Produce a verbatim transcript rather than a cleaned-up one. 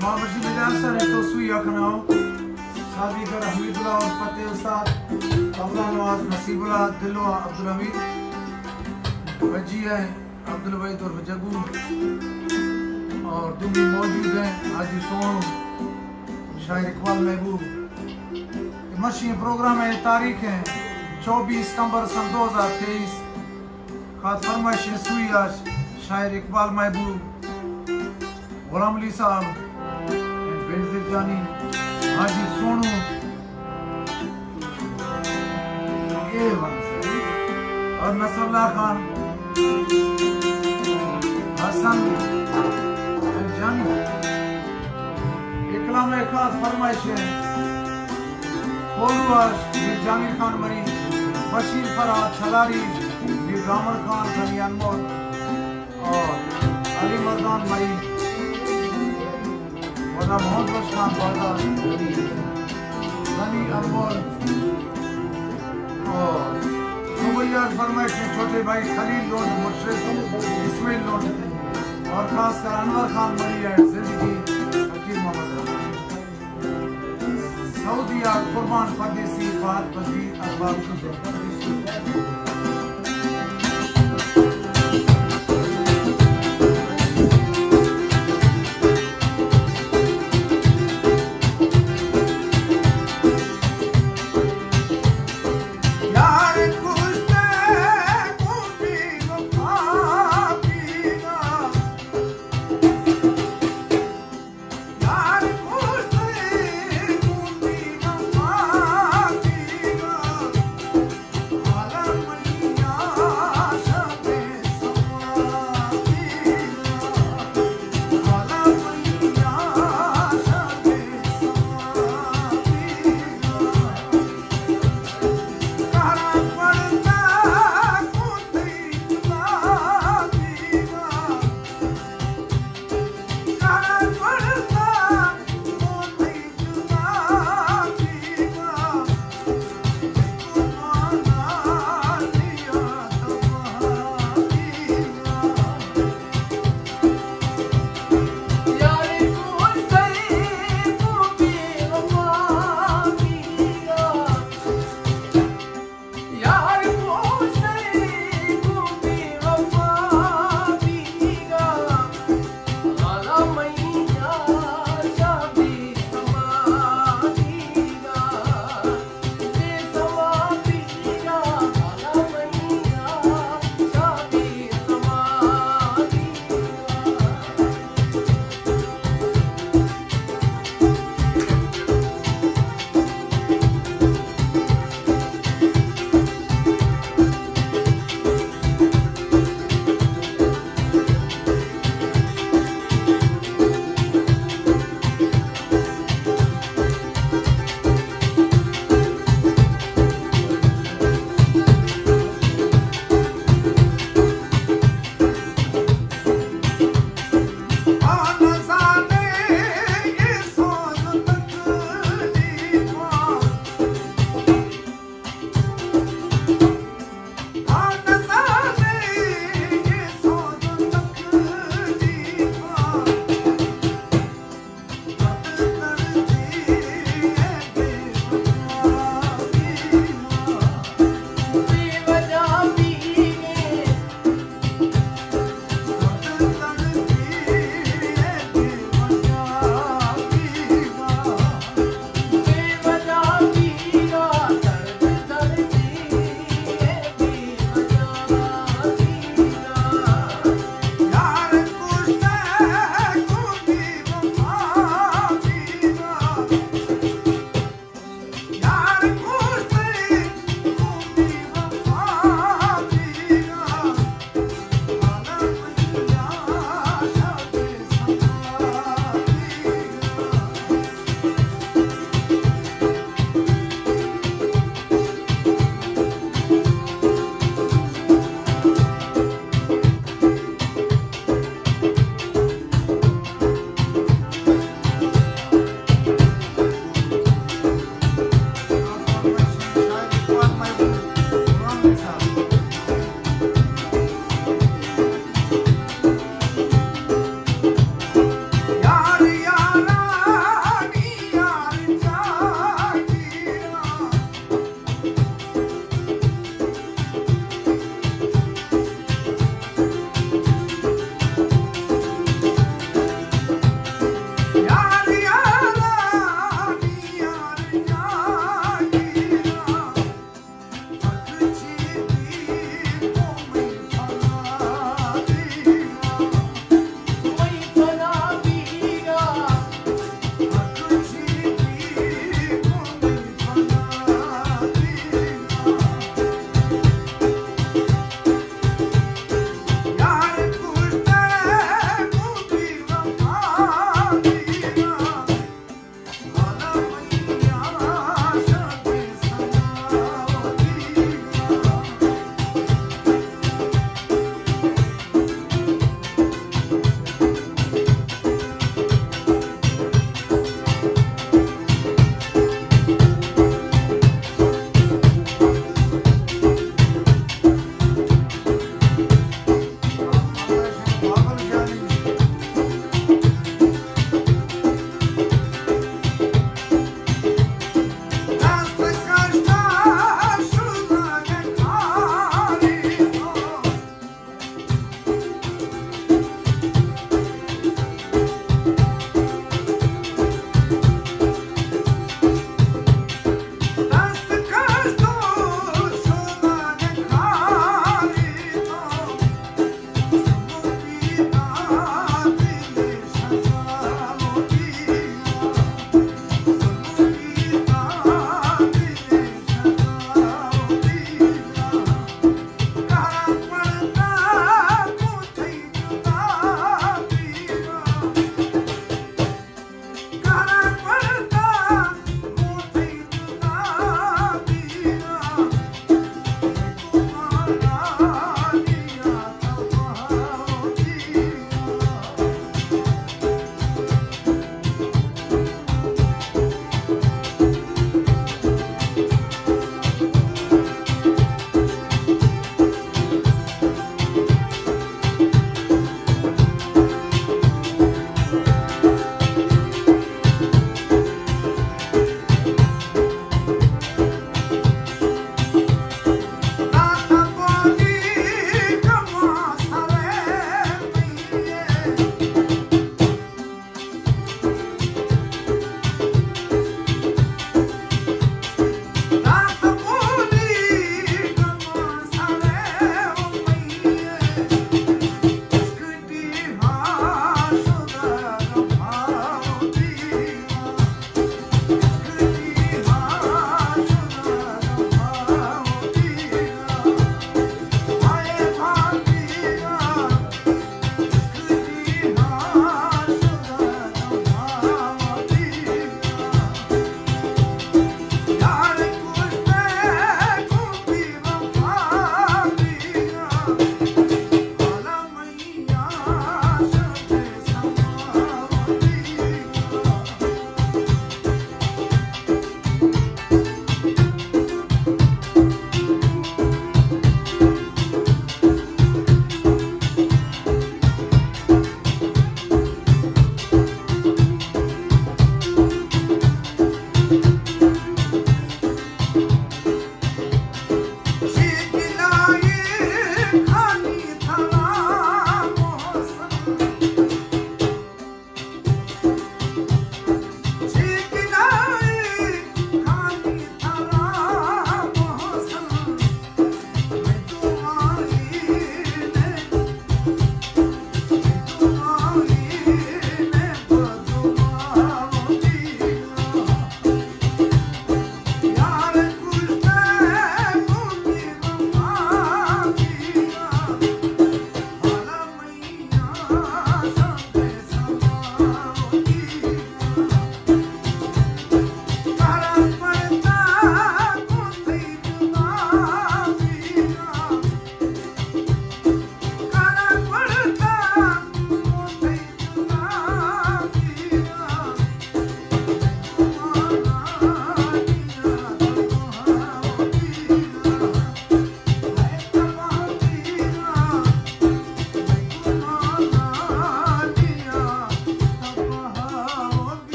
मां बशीर मिजान सर है तो सुई अखनाओ शादी कर हमीदुल्लाह और फतेह उस्ताद कमला नवाज नसीबुल्लाह दिलो अब्दुल हमीद वजी है अब्दुल वहीद और जगू और दुबी मौजूद हैं हाजी सोनू शायर इकबाल महबूब। मशी प्रोग्राम है तारीख है चौबीस सितंबर सन दो हजार तेईस खास फरमाइश सुई आज शायर इकबाल महबूब गुलाम अली साहब बेनजीर जानी हाजी सोनू और नसरुल्लाह खान हसन जानी। इकलाम खास फरमाइश है जामिर खान मरी बशीर फरहाद छलारी रामन खान गनी अनमोल और अली मर्दान मरी वला मोहम्मद खान बाजार गनी अनमोल और सुबैया फरमाइश छोटे भाई खलील लोन मुर्शिद इस्माइल लोन और खासकर अनवर खान मरी है जिंदगी हकीम मोहम्मद सऊदिया कुर्बान परदेसी फात बजी अहबाब